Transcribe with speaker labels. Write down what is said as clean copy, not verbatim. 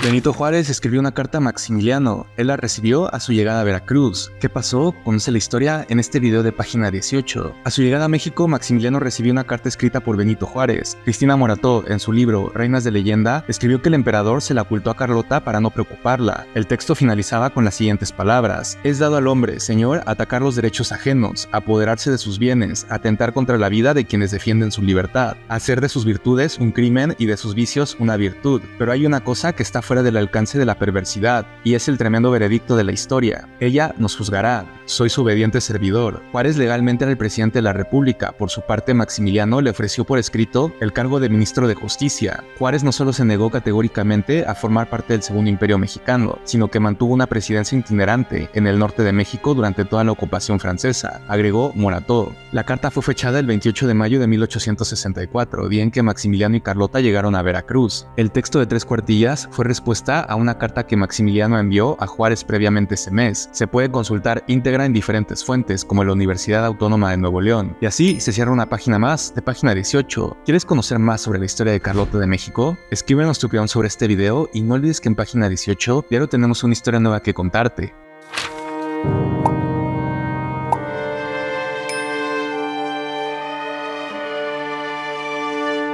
Speaker 1: Benito Juárez escribió una carta a Maximiliano. Él la recibió a su llegada a Veracruz. ¿Qué pasó? Conoce la historia en este video de página 18. A su llegada a México, Maximiliano recibió una carta escrita por Benito Juárez. Cristina Morató, en su libro Reinas de Leyenda, escribió que el emperador se la ocultó a Carlota para no preocuparla. El texto finalizaba con las siguientes palabras: es dado al hombre, señor, atacar los derechos ajenos, apoderarse de sus bienes, atentar contra la vida de quienes defienden su libertad, hacer de sus virtudes un crimen y de sus vicios una virtud. Pero hay una cosa que está fuera del alcance de la perversidad, y es el tremendo veredicto de la historia. Ella nos juzgará. Soy su obediente servidor. Juárez legalmente era el presidente de la República. Por su parte, Maximiliano le ofreció por escrito el cargo de ministro de Justicia. Juárez no solo se negó categóricamente a formar parte del Segundo Imperio Mexicano, sino que mantuvo una presidencia itinerante en el norte de México durante toda la ocupación francesa, agregó Morató. La carta fue fechada el 28 de mayo de 1864, día en que Maximiliano y Carlota llegaron a Veracruz. El texto de 3 cuartillas fue respuesta a una carta que Maximiliano envió a Juárez previamente ese mes. Se puede consultar íntegra en diferentes fuentes, como la Universidad Autónoma de Nuevo León. Y así se cierra una página más de página 18. ¿Quieres conocer más sobre la historia de Carlota de México? Escríbenos tu opinión sobre este video y no olvides que en página 18 diario tenemos una historia nueva que contarte.